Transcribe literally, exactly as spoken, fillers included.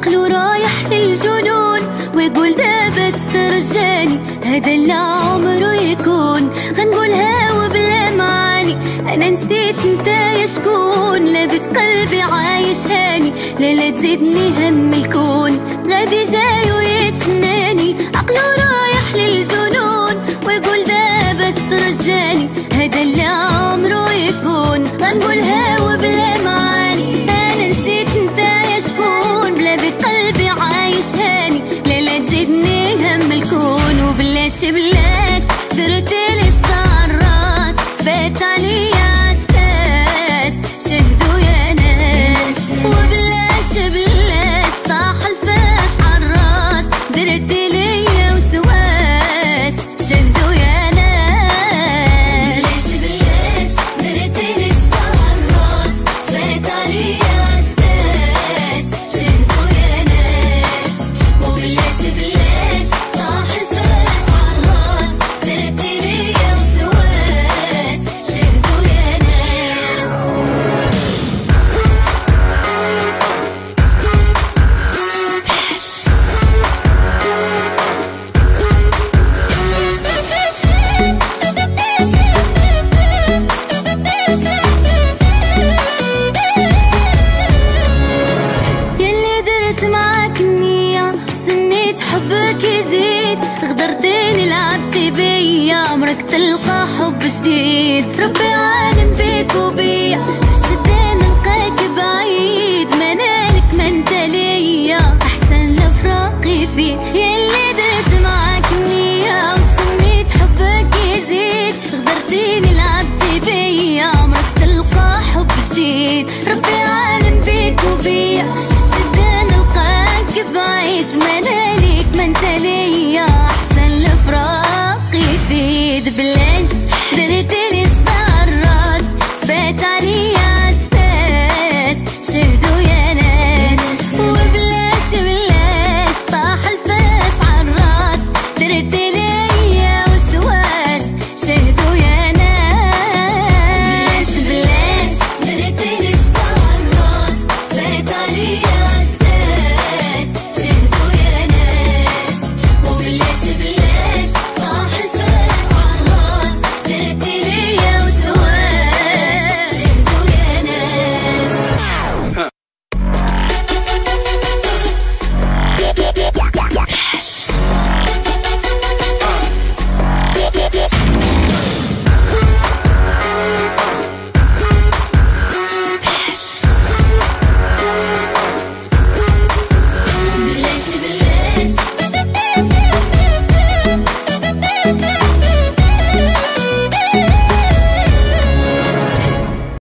عقله رايح للجنون ويقول دابا ترجاني، هذا اللي عمره يكون. غنقولها وبلا معاني، انا نسيت انت يا شكون. لابت قلبي عايش هاني، لا لا تزيدني هم الكون. غادي جاي ويتسناني، عقله رايح للجنون ويقول دابا ترجاني، هذا اللي عمره يكون. غنقولها وبلا معاني، انا نسيت انت يا شكون. لابت قلبي عايش هاني، لا لا تزيدني هم الكون. وبلاش بلاش درت لي الصار راس، فات عليا عساس شهدوا يا ناس. وبلاش بلاش طاح الفاس عالراس، درت ليا وسواس شهدوا يا ناس. بلاش بلاش درت لي الصار راس، فات عليا عساس شهدوا يا ناس. وبلاش بلاش طاح الفاس عالراس، درت ليا وسواس شهدوا يا ناس. يلي درت معاك النية، سنيت حبك يزيد. غدرتني لعبت بيا، عمرك تلقى حب جديد. ربي عالم بيك وبيا، فالشتا نلقاك بعيد. منالك ما انت ليا، احسن لفراقي فيه. يلي درت معاك النية، وسنيت حبك يزيد. غدرتني لعبت بيا، عمرك تلقى حب جديد. ربي عالم بيك وبيا، فالشتا نلقاك بعيد. منالك ما انت ليا، احسن لفراقي يفيد. بلاش